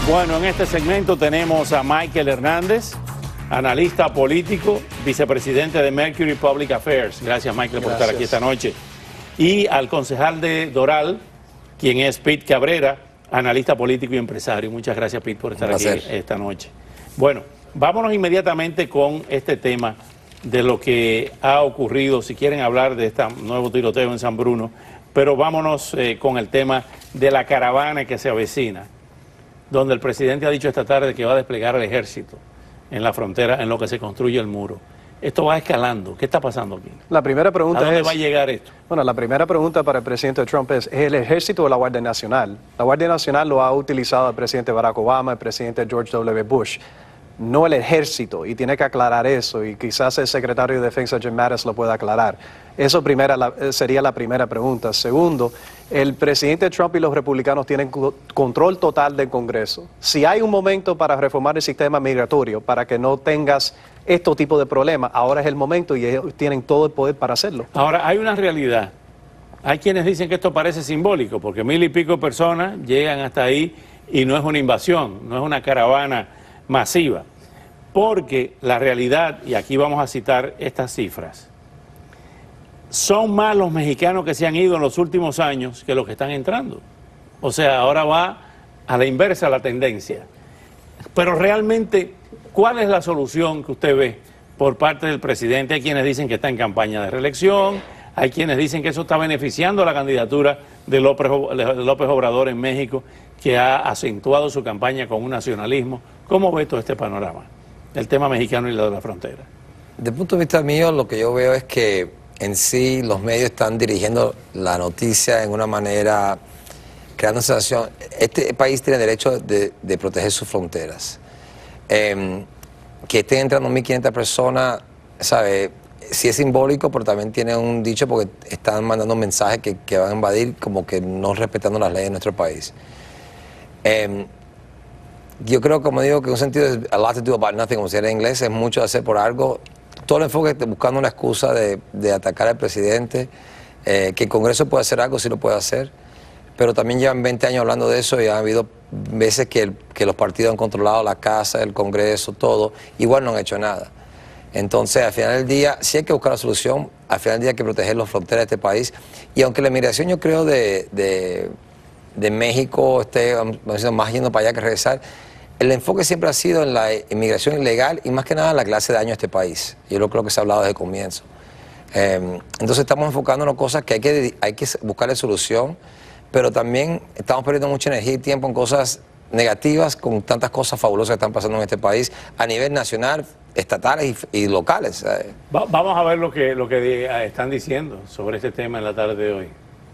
Bueno, en este segmento tenemos a Michael Hernández, analista político, vicepresidente de Mercury Public Affairs. Gracias, Michael, por estar aquí esta noche. Y al concejal de Doral, quien es Pete Cabrera, analista político y empresario. Muchas gracias, Pete, por estar aquí esta noche. Bueno, vámonos inmediatamente con este tema de lo que ha ocurrido, si quieren hablar de este nuevo tiroteo en San Bruno, pero vámonos con el tema de la caravana que se avecina, donde el presidente ha dicho esta tarde que va a desplegar el ejército en la frontera, en lo que se construye el muro. Esto va escalando. ¿Qué está pasando aquí? La primera pregunta ¿A dónde va a llegar esto? Bueno, la primera pregunta para el presidente Trump ¿es el ejército o la Guardia Nacional? La Guardia Nacional lo ha utilizado el presidente Barack Obama, el presidente George W. Bush, no el ejército, y tiene que aclarar eso, y quizás el secretario de Defensa Jim Mattis lo pueda aclarar. Eso sería la primera pregunta. Segundo, el presidente Trump y los republicanos tienen control total del Congreso. Si hay un momento para reformar el sistema migratorio, para que no tengas este tipo de problemas, ahora es el momento y ellos tienen todo el poder para hacerlo. Ahora, hay una realidad. Hay quienes dicen que esto parece simbólico, porque 1000 y pico personas llegan hasta ahí y no es una invasión, no es una caravana masiva. Porque la realidad, y aquí vamos a citar estas cifras, son más los mexicanos que se han ido en los últimos años que los que están entrando. O sea, ahora va a la inversa la tendencia. Pero realmente, ¿cuál es la solución que usted ve por parte del presidente? Hay quienes dicen que está en campaña de reelección, hay quienes dicen que eso está beneficiando a la candidatura de López Obrador en México, que ha acentuado su campaña con un nacionalismo. ¿Cómo ve todo este panorama? El tema mexicano y lo de la frontera. Desde el punto de vista mío, lo que yo veo es que en sí los medios están dirigiendo la noticia en una manera, creando sensación. Este país tiene derecho de proteger sus fronteras. Que estén entrando 1.500 personas, ¿sabe? Sí es simbólico, pero también tiene un dicho porque están mandando un mensaje que van a invadir, como que no respetando las leyes de nuestro país. Yo creo, como digo, que en un sentido es a lot to do about nothing, como se dice en inglés, es mucho hacer por algo. Todo el enfoque buscando una excusa de atacar al presidente, que el Congreso puede hacer algo, sí lo puede hacer, pero también llevan 20 años hablando de eso y ha habido veces que los partidos han controlado la casa, el Congreso, todo, igual no han hecho nada. Entonces, al final del día, sí hay que buscar la solución, al final del día hay que proteger las fronteras de este país, y aunque la inmigración, yo creo, de México esté más yendo para allá que regresar, el enfoque siempre ha sido en la inmigración ilegal y más que nada en la clase de daño a este país. Yo creo que se ha hablado desde el comienzo. Entonces estamos enfocándonos en cosas que hay que buscarle solución, pero también estamos perdiendo mucha energía y tiempo en cosas negativas con tantas cosas fabulosas que están pasando en este país a nivel nacional, estatales y locales. Vamos a ver lo que están diciendo sobre este tema en la tarde de hoy.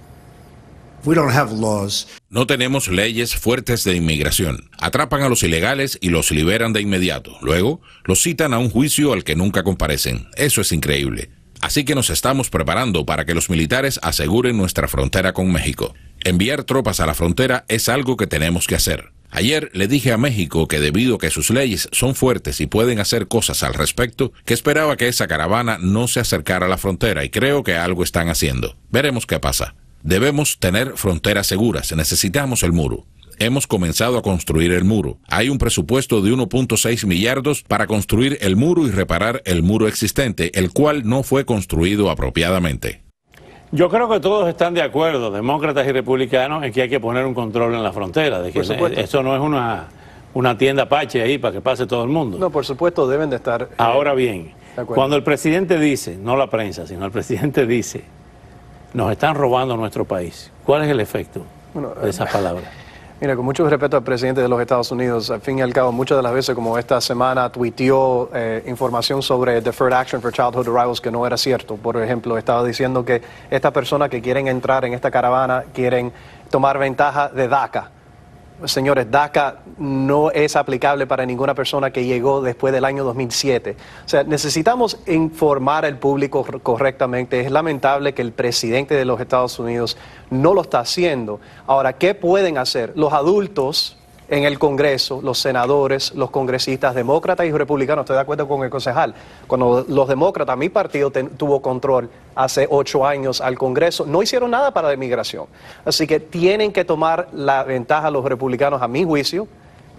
No tenemos leyes fuertes de inmigración. Atrapan a los ilegales y los liberan de inmediato. Luego, los citan a un juicio al que nunca comparecen. Eso es increíble. Así que nos estamos preparando para que los militares aseguren nuestra frontera con México. Enviar tropas a la frontera es algo que tenemos que hacer. Ayer le dije a México que debido a que sus leyes son fuertes y pueden hacer cosas al respecto, que esperaba que esa caravana no se acercara a la frontera y creo que algo están haciendo. Veremos qué pasa. Debemos tener fronteras seguras, necesitamos el muro. Hemos comenzado a construir el muro. Hay un presupuesto de 1.6 millardos para construir el muro y reparar el muro existente, el cual no fue construido apropiadamente. Yo creo que todos están de acuerdo, demócratas y republicanos, en que hay que poner un control en la frontera, de que eso no es una tienda Apache ahí para que pase todo el mundo. No, por supuesto, deben de estar... Ahora bien, cuando el presidente dice, no la prensa, sino el presidente dice, nos están robando nuestro país, ¿cuál es el efecto de esas palabras? Mira, con mucho respeto al presidente de los Estados Unidos, al fin y al cabo, muchas de las veces, como esta semana tuiteó información sobre Deferred Action for Childhood Arrivals que no era cierto. Por ejemplo, estaba diciendo que estas personas que quieren entrar en esta caravana quieren tomar ventaja de DACA. Señores, DACA no es aplicable para ninguna persona que llegó después del año 2007. O sea, necesitamos informar al público correctamente. Es lamentable que el presidente de los Estados Unidos no lo está haciendo. Ahora, ¿qué pueden hacer los adultos en el Congreso, los senadores, los congresistas, demócratas y republicanos? Estoy de acuerdo con el concejal. Cuando los demócratas, mi partido tuvo control hace 8 años al Congreso, no hicieron nada para la inmigración. Así que tienen que tomar la ventaja los republicanos, a mi juicio,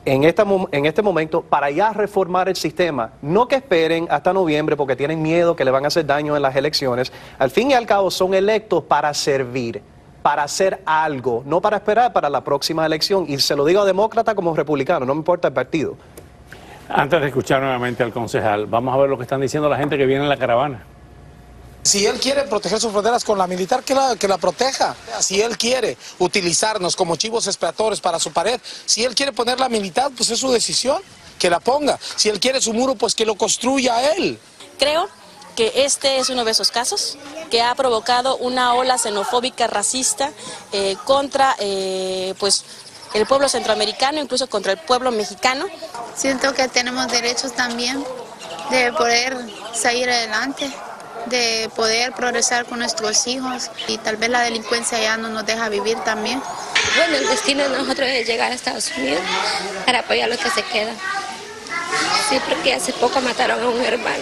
en este momento para ya reformar el sistema, no que esperen hasta noviembre porque tienen miedo que le van a hacer daño en las elecciones. Al fin y al cabo son electos para servir, para hacer algo, no para esperar para la próxima elección. Y se lo digo a demócrata como republicano, no me importa el partido. Antes de escuchar nuevamente al concejal, vamos a ver lo que están diciendo la gente que viene en la caravana. Si él quiere proteger sus fronteras con la militar, que la proteja. Si él quiere utilizarnos como chivos expiatorios para su pared, si él quiere poner la militar, pues es su decisión, que la ponga. Si él quiere su muro, pues que lo construya él. Creo que este es uno de esos casos que ha provocado una ola xenofóbica, racista, contra pues el pueblo centroamericano, incluso contra el pueblo mexicano. Siento que tenemos derechos también de poder salir adelante, de poder progresar con nuestros hijos, y tal vez la delincuencia ya no nos deja vivir también. Bueno, el destino de nosotros es llegar a Estados Unidos para apoyar a los que se quedan. Sí, porque hace poco mataron a un hermano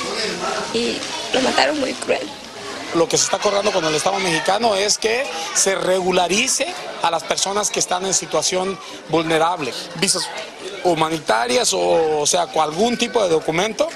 y lo mataron muy cruel. Lo que se está acordando con el Estado mexicano es que se regularice a las personas que están en situación vulnerable, visas humanitarias o sea, con algún tipo de documento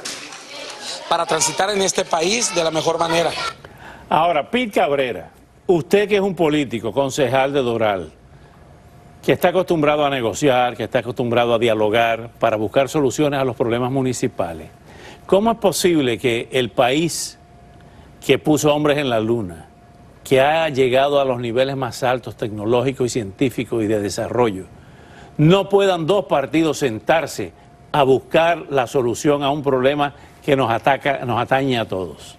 para transitar en este país de la mejor manera. Ahora, Pete Cabrera, usted que es un político, concejal de Doral, que está acostumbrado a negociar, que está acostumbrado a dialogar para buscar soluciones a los problemas municipales, ¿cómo es posible que el país que puso hombres en la luna, que ha llegado a los niveles más altos tecnológicos y científicos y de desarrollo, no puedan dos partidos sentarse a buscar la solución a un problema que nos atañe a todos?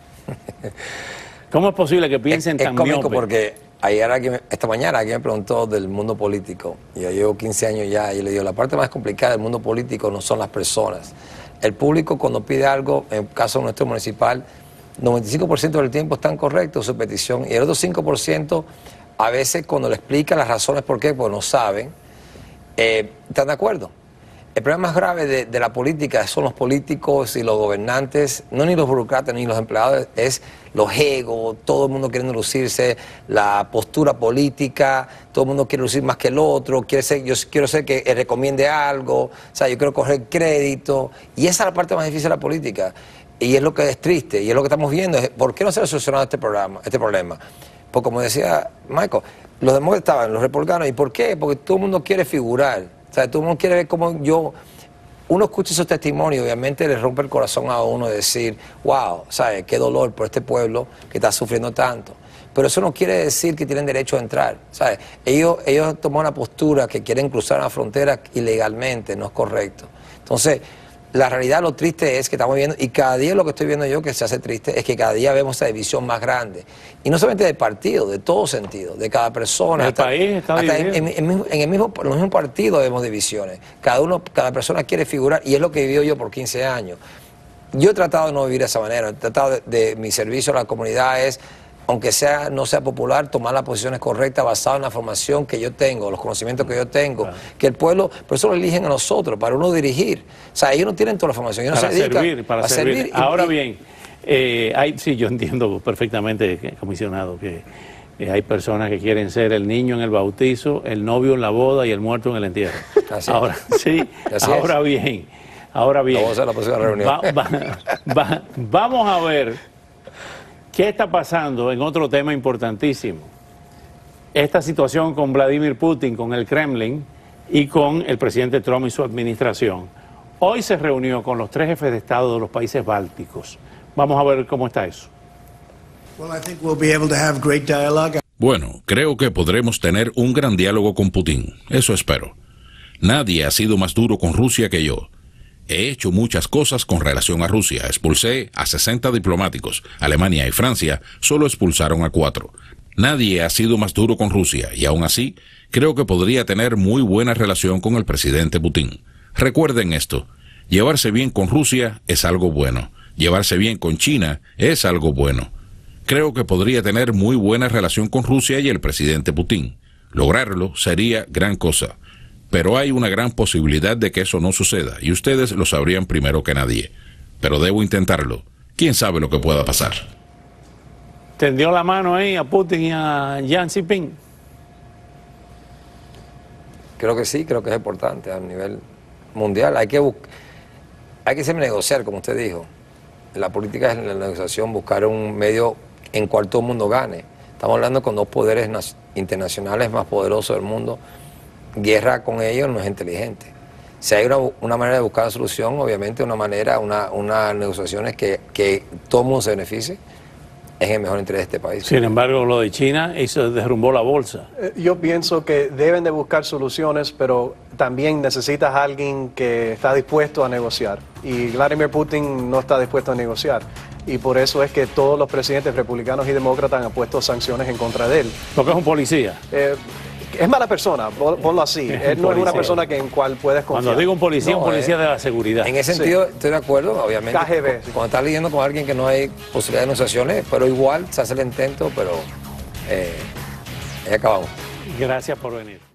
¿Cómo es posible que piensen tan miope? Es cómico porque esta mañana alguien me preguntó del mundo político. Yo llevo 15 años ya y le digo, la parte más complicada del mundo político no son las personas. El público cuando pide algo, en el caso nuestro municipal, 95% del tiempo están correctos su petición, y el otro 5% a veces cuando le explican las razones por qué, pues no saben, están de acuerdo. El problema más grave de la política son los políticos y los gobernantes, no ni los burocratas ni los empleados, es los egos, todo el mundo queriendo lucirse, la postura política, todo el mundo quiere lucir más que el otro, yo quiero ser que recomiende algo, o sea, yo quiero coger crédito, y esa es la parte más difícil de la política, y es lo que es triste, y es lo que estamos viendo, es ¿por qué no se ha solucionado este problema? Pues como decía Michael, los demócratas estaban, los republicanos, ¿y por qué? Porque todo el mundo quiere figurar. O sea, todo el mundo quiere ver cómo uno escucha esos testimonios, obviamente le rompe el corazón a uno decir, wow, ¿sabes? Qué dolor por este pueblo que está sufriendo tanto. Pero eso no quiere decir que tienen derecho a entrar, ¿sabes? Ellos toman una postura que quieren cruzar la frontera ilegalmente, no es correcto. Entonces, la realidad, lo triste es que estamos viendo, y cada día lo que estoy viendo yo que se hace triste, es que cada día vemos esa división más grande. Y no solamente del partido, de todo sentido, de cada persona. El país está dividido. En el mismo partido vemos divisiones. Cada persona quiere figurar, y es lo que he vivido yo por 15 años. Yo he tratado de no vivir de esa manera, he tratado de mi servicio a la comunidad es, aunque no sea popular, tomar las posiciones correctas basadas en la formación que yo tengo, los conocimientos que yo tengo, que el pueblo, por eso lo eligen a nosotros, para uno dirigir. O sea, ellos no tienen toda la formación, ellos no se dedican para servir. Ahora bien, sí, yo entiendo perfectamente, comisionado, que hay personas que quieren ser el niño en el bautizo, el novio en la boda y el muerto en el entierro. Ahora, sí, ahora bien. Vamos a hacer la próxima reunión. Vamos a ver qué está pasando en otro tema importantísimo. Esta situación con Vladimir Putin, con el Kremlin y con el presidente Trump y su administración. Hoy se reunió con los 3 jefes de Estado de los países bálticos. Vamos a ver cómo está eso. Bueno, creo que podremos tener un gran diálogo con Putin. Eso espero. Nadie ha sido más duro con Rusia que yo. He hecho muchas cosas con relación a Rusia. Expulsé a 60 diplomáticos. Alemania y Francia solo expulsaron a 4. Nadie ha sido más duro con Rusia y aún así creo que podría tener muy buena relación con el presidente Putin. Recuerden esto, llevarse bien con Rusia es algo bueno. Llevarse bien con China es algo bueno. Creo que podría tener muy buena relación con Rusia y el presidente Putin. Lograrlo sería gran cosa. Pero hay una gran posibilidad de que eso no suceda, y ustedes lo sabrían primero que nadie. Pero debo intentarlo. ¿Quién sabe lo que pueda pasar? ¿Tendió la mano ahí a Putin y a Xi Jinping? Creo que sí, creo que es importante a nivel mundial. Hay que siempre negociar, como usted dijo. La política es la negociación, buscar un medio en cual todo el mundo gane. Estamos hablando con dos poderes internacionales más poderosos del mundo. Guerra con ellos no es inteligente. Si hay una manera de buscar la solución, obviamente una negociación es que todo el mundo se beneficie, es el mejor interés de este país. Sin embargo, lo de China derrumbó la bolsa. Yo pienso que deben de buscar soluciones, pero también necesitas a alguien que está dispuesto a negociar. Y Vladimir Putin no está dispuesto a negociar. Y por eso es que todos los presidentes republicanos y demócratas han puesto sanciones en contra de él. Porque es un policía. Es mala persona, ponlo así. Él no es una persona en cual puedes confiar. Cuando digo un policía de la seguridad. En ese sentido, estoy de acuerdo, obviamente. KGB. Cuando estás lidiando con alguien que no hay posibilidad de negociaciones, pero igual se hace el intento, pero acabamos. Gracias por venir.